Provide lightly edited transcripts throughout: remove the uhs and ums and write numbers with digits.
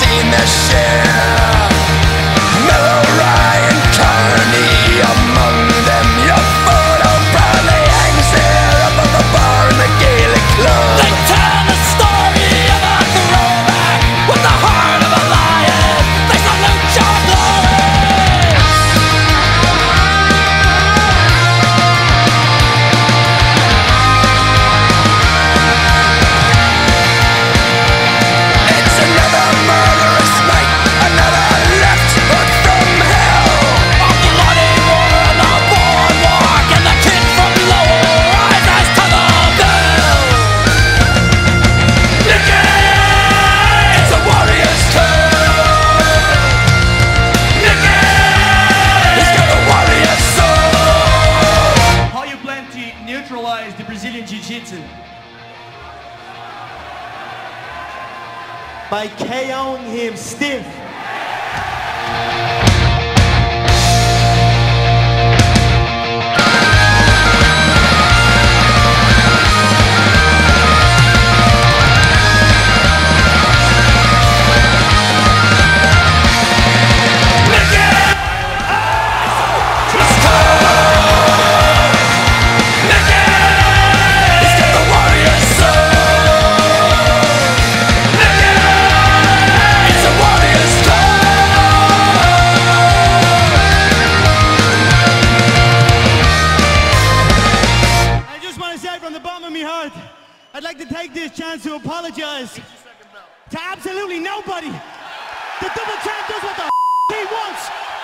between the sheer. Mellow Ryan Carney among them. Your photo proudly hangs there above the bar in the Gaelic club. They tell the story of a throwback with the heart of a lion. They salute your glory. It's another murderous night, another left hook from hell. Of the bloody war on the boardwalk, and the kid from Lowell rises to the bell. Nicky! It's a warrior's turn. Nicky! He's got a warrior soul. How you plan to neutralize the Brazilian Jiu-Jitsu? By KOing him stiff. From the bottom of my heart, I'd like to take this chance to apologize to absolutely nobody. The double champ does what the he wants.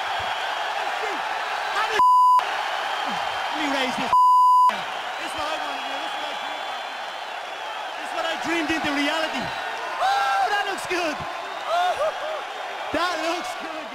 Let me raise this. This is what I want to do. This is what I dreamed into reality. Oh, that looks good. That looks good.